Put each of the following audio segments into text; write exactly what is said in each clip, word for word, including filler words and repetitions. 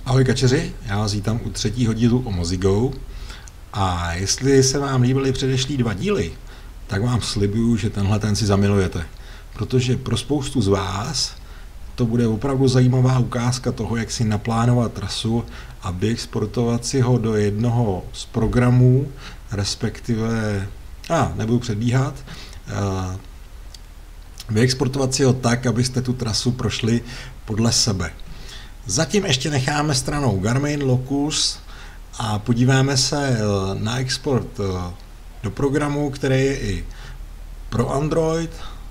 Ahoj kačeři, já vás vítám u třetího dílu o Mozigo a jestli se vám líbily předešlý dva díly, tak vám slibuju, že tenhle ten si zamilujete, protože pro spoustu z vás to bude opravdu zajímavá ukázka toho, jak si naplánovat trasu a vyexportovat si ho do jednoho z programů, respektive, a nebudu předbíhat, uh, vyexportovat si ho tak, abyste tu trasu prošli podle sebe. Zatím ještě necháme stranou Garmin, Locus a podíváme se na export do programu, který je i pro Android,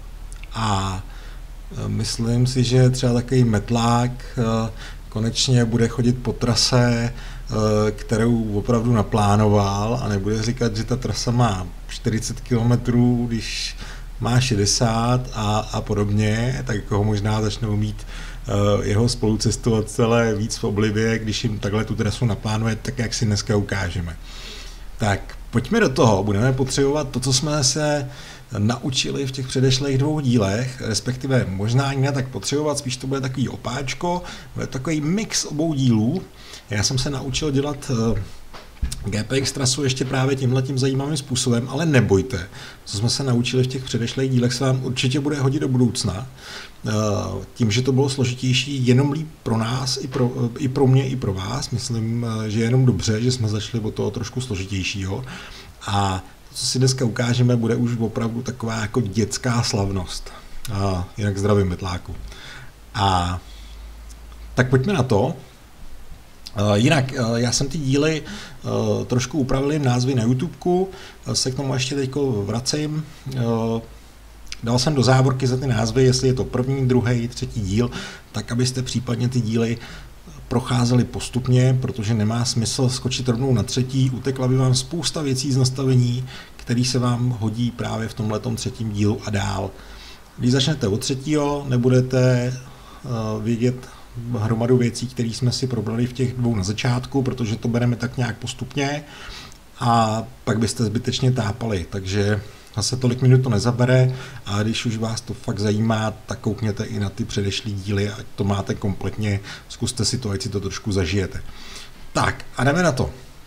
a myslím si, že třeba takový metlák konečně bude chodit po trase, kterou opravdu naplánoval, a nebude říkat, že ta trasa má čtyřicet kilometrů, když má šedesát a, a podobně, tak ho možná začnou mít uh, jeho spolucestovatelé víc v oblibě, když jim takhle tu trasu naplánuje, tak jak si dneska ukážeme. Tak pojďme do toho, budeme potřebovat to, co jsme se naučili v těch předešlých dvou dílech, respektive možná ani ne tak potřebovat, spíš to bude takový opáčko, bude takový mix obou dílů. Já jsem se naučil dělat uh, G P X trasu ještě právě tímhletím zajímavým způsobem, ale nebojte, co jsme se naučili v těch předešlých dílech, se vám určitě bude hodit do budoucna. Tím, že to bylo složitější, jenom líp pro nás, i pro, i pro mě, i pro vás. Myslím, že je jenom dobře, že jsme začali od toho trošku složitějšího. A to, co si dneska ukážeme, bude už opravdu taková jako dětská slavnost. A jinak zdravím metláku. A tak pojďme na to. Uh, jinak, uh, já jsem ty díly uh, trošku upravil názvy na YouTubeku, uh, se k tomu ještě teď vracím. Uh, dal jsem do závorky za ty názvy, jestli je to první, druhý, třetí díl, tak abyste případně ty díly procházeli postupně, protože nemá smysl skočit rovnou na třetí, utekla by vám spousta věcí z nastavení, které se vám hodí právě v tomhletom třetím dílu a dál. Když začnete od třetího, nebudete uh, vědět hromadu věcí, které jsme si probrali v těch dvou na začátku, protože to bereme tak nějak postupně a pak byste zbytečně tápali, takže zase tolik minut to nezabere, a když už vás to fakt zajímá, tak koukněte i na ty předešlý díly, ať to máte kompletně, zkuste si to, ať si to trošku zažijete. Tak a jdeme na to.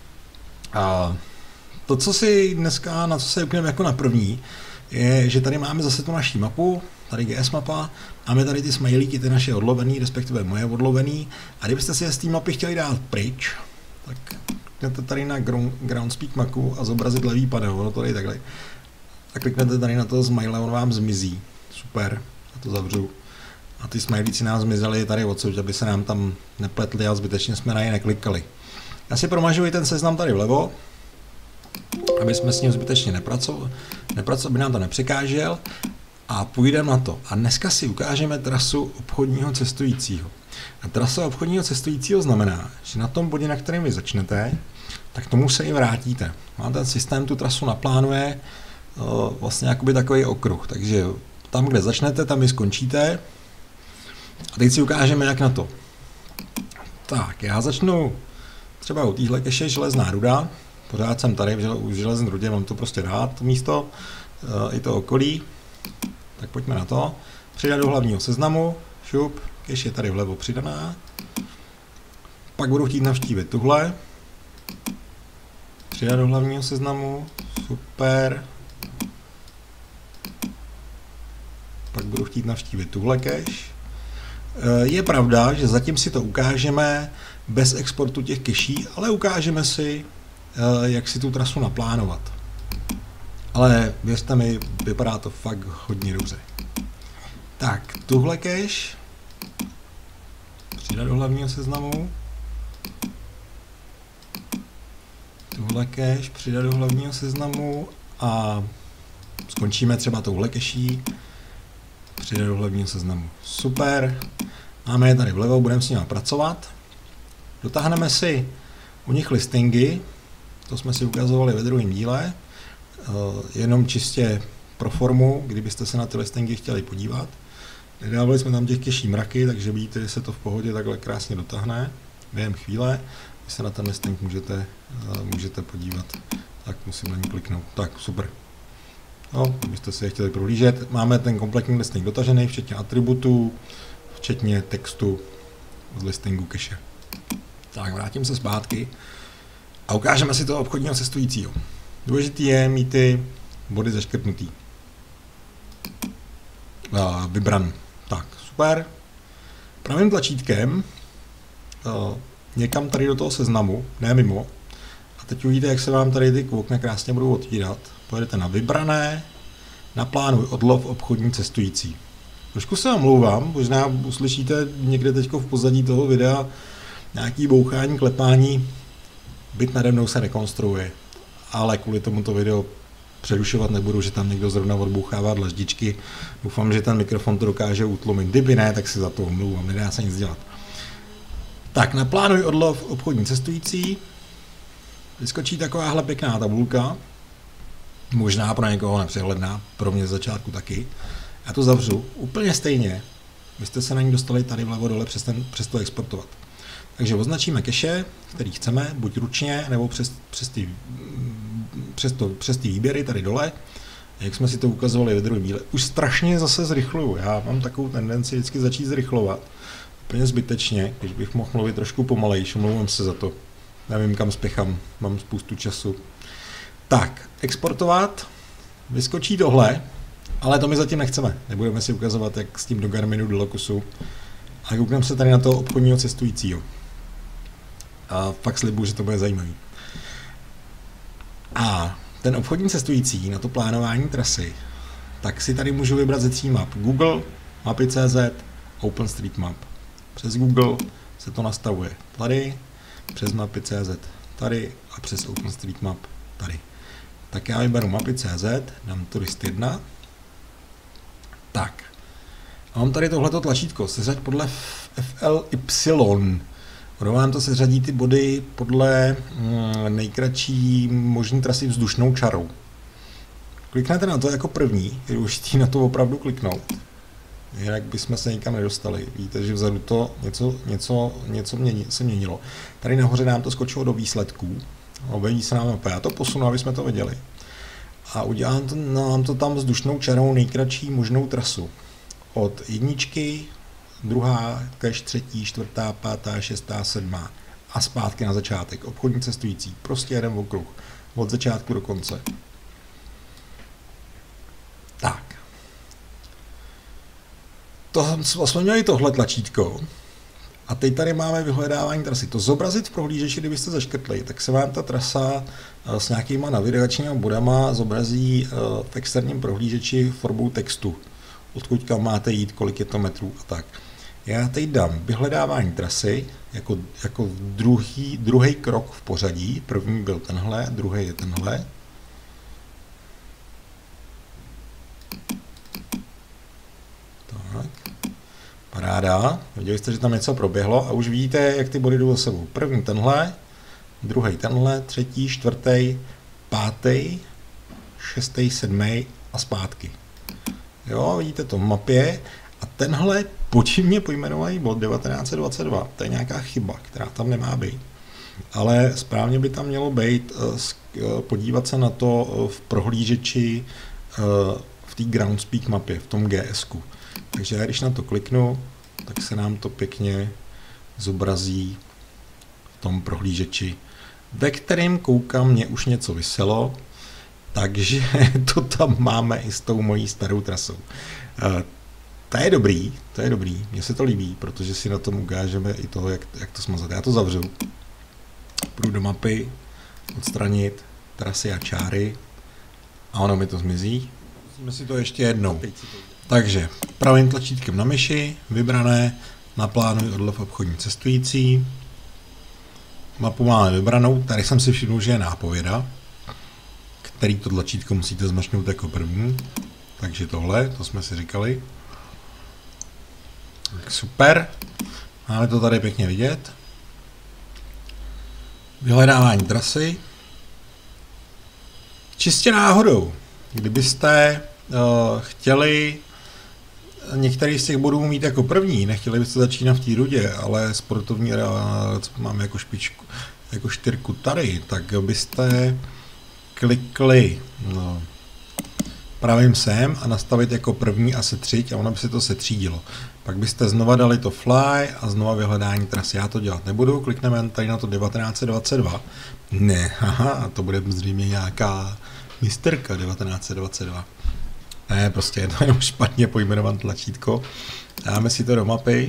A to, co si dneska, na co se upneme jako na první, je, že tady máme zase tu naší mapu, tady G S mapa, máme tady ty smajlíky, ty naše odlovený, respektive moje odlovený, a kdybyste si z té mapy chtěli dát pryč, tak kliknete tady na Groundspeak mapu a zobrazit levý panel, ono to tady takhle, a kliknete tady na to smile, on vám zmizí, super, a to zavřu. A ty smajlíci nám zmizeli tady odsud, aby se nám tam nepletli a zbytečně jsme na ně neklikali. Já si promažuji ten seznam tady vlevo, aby jsme s ním zbytečně nepracovali, nepraco, aby nám to nepřekážel, a půjdeme na to. A dneska si ukážeme trasu obchodního cestujícího. A trasa obchodního cestujícího znamená, že na tom bodě, na kterém vy začnete, tak tomu se i vrátíte. A ten systém tu trasu naplánuje uh, vlastně jakoby takový okruh. Takže tam, kde začnete, tam i skončíte. A teď si ukážeme, jak na to. Tak, já začnu třeba u téhle keše Železná ruda. Pořád jsem tady v Železné rudě, mám to prostě rád, to místo, uh, i to okolí. Tak pojďme na to. Přidat do hlavního seznamu, šup, cache je tady vlevo přidaná. Pak budu chtít navštívit tuhle. Přidat do hlavního seznamu, super. Pak budu chtít navštívit tuhle cache. Je pravda, že zatím si to ukážeme bez exportu těch cacheí, ale ukážeme si, jak si tu trasu naplánovat. Ale věřte mi, vypadá to fakt hodně dobře. Tak, tuhle cache přidat do hlavního seznamu. Tuhle cache přidat do hlavního seznamu a skončíme třeba touhle cache. Přidat do hlavního seznamu. Super. Máme je tady vlevo, budeme s nimi pracovat. Dotáhneme si u nich listingy. To jsme si ukazovali ve druhém díle. Jenom čistě pro formu, kdybyste se na ty listingy chtěli podívat. Nedávali jsme tam těch cache mraky, takže vidíte, že se to v pohodě takhle krásně dotáhne během chvíle. Vy se na ten listing můžete, můžete podívat. Tak musím na ní kliknout. Tak, super. No, kdybyste si je chtěli prohlížet, máme ten kompletní listing dotažený, včetně atributů, včetně textu z listingu cache. Tak vrátím se zpátky a ukážeme si toho obchodního cestujícího. Důležitý je mít ty body zaškrtnutý. Uh, vybran. Tak, super. Pravým tlačítkem uh, někam tady do toho seznamu, ne mimo. A teď uvidíte, jak se vám tady ty okna krásně budou otvírat. Pojedete na vybrané, naplánuj odlov obchodní cestující. Trošku se omlouvám, možná uslyšíte někde teď v pozadí toho videa nějaký bouchání, klepání, byt nade mnou se rekonstruuje, ale kvůli tomuto video přerušovat nebudu, že tam někdo zrovna odbouchává dlaždičky. Doufám, že ten mikrofon to dokáže utlumit. Kdyby ne, tak si za to omlouvám, nedá se nic dělat. Tak, naplánuj odlov obchodní cestující. Vyskočí takováhle pěkná tabulka, možná pro někoho nepřehledná, pro mě z začátku taky. Já to zavřu úplně stejně. Vy jste se na ní dostali tady vlevo dole přes, ten, přes to exportovat. Takže označíme cache, který chceme, buď ručně, nebo přes, přes, ty, přes, to, přes ty výběry tady dole. Jak jsme si to ukazovali ve druhém díle. Už strašně zase zrychluju. Já mám takovou tendenci vždycky začít zrychlovat. Úplně zbytečně, když bych mohl mluvit trošku pomalejš, omlouvám se za to. Nevím, kam spěchám, mám spoustu času. Tak, exportovat, vyskočí tohle, ale to my zatím nechceme. Nebudeme si ukazovat, jak s tím do Garminu, do Locusu. A koukneme se tady na toho obchodního cestujícího. A fakt slibuju, že to bude zajímavý. A ten obchodní cestující na to plánování trasy, tak si tady můžu vybrat ze tří map. Google, mapy tečka cé zet, OpenStreetMap. Přes Google se to nastavuje tady, přes mapy tečka cé zet tady a přes OpenStreetMap tady. Tak já vyberu mapy tečka cé zet, dám turist jedna. Tak. A mám tady tohleto tlačítko, seřaď podle F L Y. Ono vám to seřadí ty body podle mm, nejkratší možné trasy vzdušnou čarou. Kliknete na to jako první, je důležitý na to opravdu kliknout. Jinak bychom se nikam nedostali. Víte, že vzadu to něco, něco, něco měni, se měnilo. Tady nahoře nám to skočilo do výsledků. Objeví se nám mapa. Já to posunu, aby jsme to viděli. A udělám to, nám to tam vzdušnou čarou nejkratší možnou trasu. Od jedničky, druhá, cache třetí, čtvrtá, pátá, šestá, sedmá a zpátky na začátek. Obchodní cestující. Prostě jeden okruh. Od začátku do konce. Tak. To jsme měli tohle tlačítko. A teď tady máme vyhledávání trasy. To zobrazit v prohlížeči, kdybyste zaškrtli, tak se vám ta trasa s nějakýma navigačními bodama zobrazí v externím prohlížeči formou textu. Odkud kam máte jít, kolik je to metrů a tak. Já teď dám vyhledávání trasy jako, jako druhý, druhý krok v pořadí. První byl tenhle, druhý je tenhle. Tak. Paráda. Viděli jste, že tam něco proběhlo a už vidíte, jak ty body jdou za sebou. První tenhle, druhý tenhle, třetí, čtvrtý, pátý, šestý, sedmý a zpátky. Jo, vidíte to v mapě a tenhle podivně pojmenovaný bod devatenáct set dvacet dva, to je nějaká chyba, která tam nemá být. Ale správně by tam mělo být podívat se na to v prohlížeči v té Groundspeak mapě, v tom G S ku. Takže já když na to kliknu, tak se nám to pěkně zobrazí v tom prohlížeči, ve kterém koukám, mě už něco vyselo, takže to tam máme i s tou mojí starou trasou. To je dobrý, to je dobrý, mně se to líbí, protože si na tom ukážeme i toho, jak, jak to smazat. Já to zavřu, půjdu do mapy, odstranit trasy a čáry a ono mi to zmizí. Musíme si to ještě jednou. Takže pravým tlačítkem na myši, vybrané, naplánuj odlov obchodní cestující. Mapu máme vybranou, tady jsem si všiml, že je nápověda, který to tlačítko musíte zmačknout jako první. Takže tohle, to jsme si říkali. Tak super, máme to tady pěkně vidět. Vyhledávání trasy. Čistě náhodou, kdybyste uh, chtěli některý z těch bodů mít jako první, nechtěli byste začínat v té rudě, ale sportovní máme jako špičku, jako čtyřku tady, tak byste klikli no, pravým sem a nastavit jako první a setřiď a ono by se to setřídilo. Pak byste znova dali to fly a znova vyhledání trasy. Já to dělat nebudu, klikneme tady na to devatenáct set dvacet dva. Ne, haha, to bude zřejmě nějaká misterka devatenáct set dvacet dva. Ne, prostě je to jenom špatně pojmenované tlačítko. Dáme si to do mapy.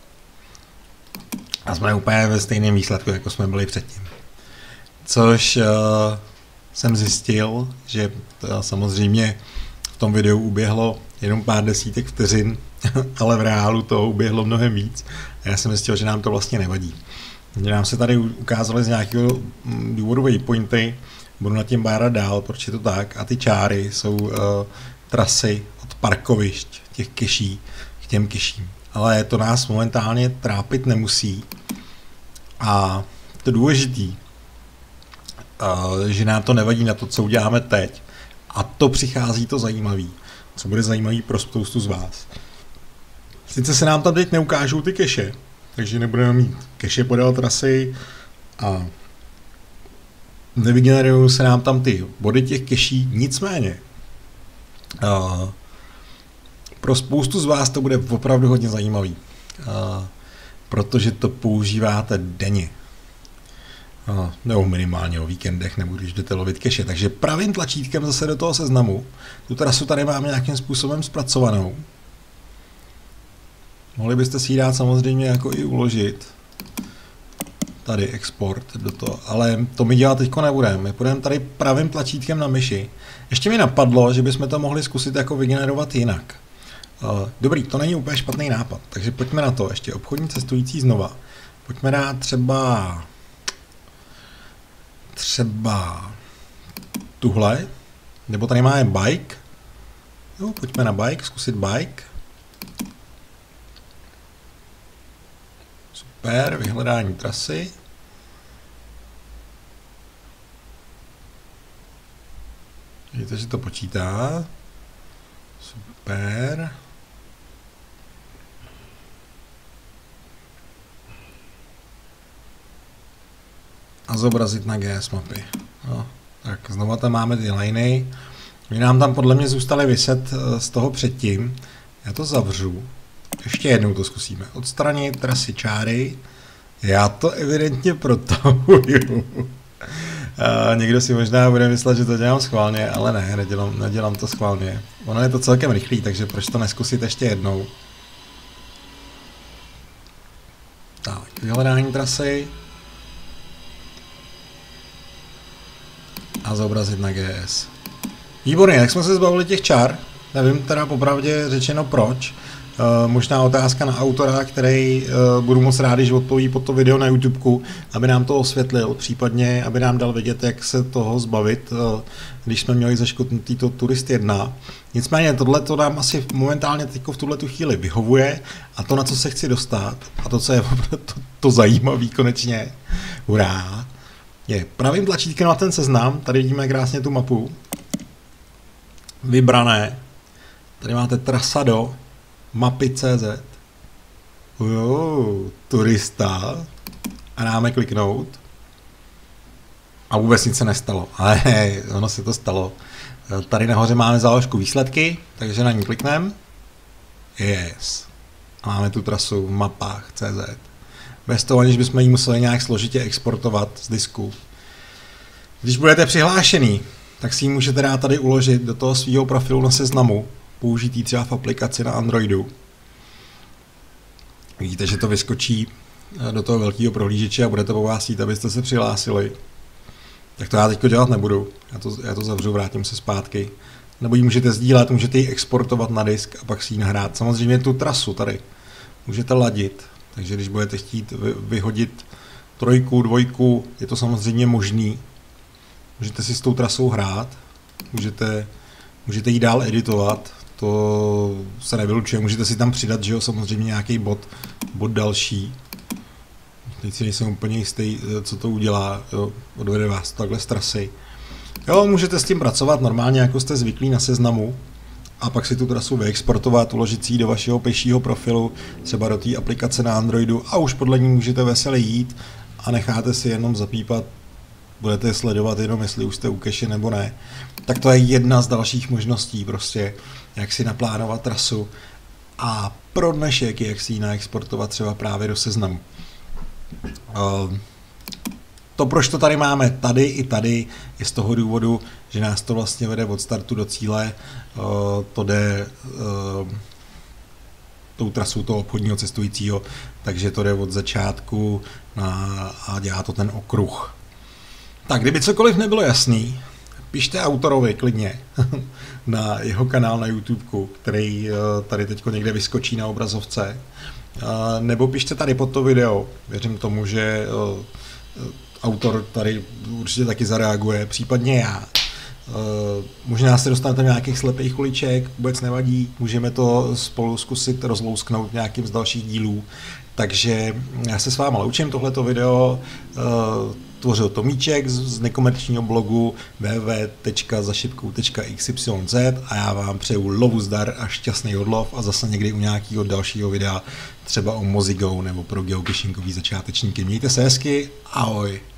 A jsme úplně ve stejném výsledku, jako jsme byli předtím. Což uh, jsem zjistil, že to samozřejmě v tom videu uběhlo jenom pár desítek vteřin, ale v reálu toho uběhlo mnohem víc. A já jsem zjistil, že nám to vlastně nevadí. Že nám se tady ukázaly z nějakého důvodu waypointy, budu nad tím bárat dál, proč je to tak, a ty čáry jsou uh, trasy od parkovišť, těch keší, k těm keším. Ale to nás momentálně trápit nemusí. A to důležitý, uh, že nám to nevadí na to, co uděláme teď. A to přichází to zajímavý, co bude zajímavý pro spoustu z vás. Sice se nám tam teď neukážou ty keše, takže nebudeme mít keše podél trasy a nevygenerují se nám tam ty body těch keší, nicméně uh, pro spoustu z vás to bude opravdu hodně zajímavý, uh, protože to používáte denně. Uh, nebo minimálně o víkendech, nebo když jdete lovit keše. Takže pravým tlačítkem zase do toho seznamu, tu trasu tady máme nějakým způsobem zpracovanou. Mohli byste si ji dát samozřejmě jako i uložit. Tady export do toho, ale to my dělat teďko nebudeme. My půjdeme tady pravým tlačítkem na myši. Ještě mi napadlo, že bychom to mohli zkusit jako vygenerovat jinak. Uh, dobrý, to není úplně špatný nápad, takže pojďme na to. Ještě obchodní cestující znova. Pojďme dát třeba třeba tuhle, nebo tady máme bike. Jo, pojďme na bike, zkusit bike. Super, vyhledání trasy. Vidíte, že to počítá. Super. A zobrazit na G S mapy. No, tak znova tam máme ty liney. Oni nám tam podle mě zůstaly vyset z toho předtím. Já to zavřu. Ještě jednou to zkusíme. Odstranit trasy čáry. Já to evidentně protahuju. Někdo si možná bude myslet, že to dělám schválně, ale ne, nedělám, nedělám to schválně. Ono je to celkem rychlý, takže proč to neskusit ještě jednou. Tak, vyhledání trasy. A zobrazit na G S. Výborně, jak jsme se zbavili těch čar, nevím teda popravdě řečeno proč. Uh, možná otázka na autora, který uh, budu moc rád, když odpoví pod to video na YouTubeku, aby nám to osvětlil, případně aby nám dal vědět, jak se toho zbavit, uh, když jsme měli zaškotnutý to Turist jedna. Nicméně tohle to nám asi momentálně teď v tuhle tu chvíli vyhovuje a to, na co se chci dostat, a to, co je to, to zajímavý konečně, hurá, je pravým tlačítkem na ten seznam, tady vidíme krásně tu mapu, vybrané, tady máte trasa do mapy tečka cé zet, jo, turista, a dáme kliknout a vůbec nic se nestalo, ale hej, ono se to stalo. Tady nahoře máme záložku výsledky, takže na ní klikneme, yes, a máme tu trasu v mapách tečka cé zet. Bez toho, aniž bychom ji museli nějak složitě exportovat z disku. Když budete přihlášený, tak si ji můžete dát tady uložit do toho svého profilu na seznamu, použitý třeba v aplikaci na Androidu. Vidíte, že to vyskočí do toho velkého prohlížeče a bude to po vás jít, abyste se přihlásili. Tak to já teď dělat nebudu. Já to, já to zavřu, vrátím se zpátky. Nebo ji můžete sdílet, můžete ji exportovat na disk a pak si ji nahrát. Samozřejmě tu trasu tady můžete ladit. Takže když budete chtít vyhodit trojku, dvojku, je to samozřejmě možný. Můžete si s tou trasou hrát, můžete, můžete ji dál editovat, to se nevylučuje, můžete si tam přidat, že jo, samozřejmě nějaký bod, bod další. Teď si nejsem úplně jistý, co to udělá, jo, odvede vás takhle z trasy. Jo, můžete s tím pracovat normálně, jako jste zvyklí na seznamu, a pak si tu trasu vyexportovat, uložit si ji do vašeho pěšího profilu, třeba do té aplikace na Androidu a už podle ní můžete veselé jít a necháte si jenom zapípat, budete sledovat jenom, jestli už jste u keše nebo ne. Tak to je jedna z dalších možností prostě, jak si naplánovat trasu. A pro dnešek, jak si ji naexportovat třeba právě do Seznamu. Uh, to, proč to tady máme tady i tady, je z toho důvodu, že nás to vlastně vede od startu do cíle, uh, to jde uh, tou trasou toho obchodního cestujícího, takže to jde od začátku na, a dělá to ten okruh. Tak, kdyby cokoliv nebylo jasný, pište autorovi klidně na jeho kanál na YouTube, který tady teď někde vyskočí na obrazovce, nebo pište tady pod to video. Věřím tomu, že autor tady určitě taky zareaguje, případně já. Možná se dostanete nějakých slepých uliček, vůbec nevadí, můžeme to spolu zkusit rozlousknout nějakým z dalších dílů. Takže já se s váma loučím, tohleto video tvořil Tomíček z nekomerčního blogu w w w tečka za šipkou tečka x y z a já vám přeju lovu zdar a šťastný odlov a zase někdy u nějakého dalšího videa, třeba o Mozigo nebo pro geocachingový začátečníky. Mějte se hezky, ahoj!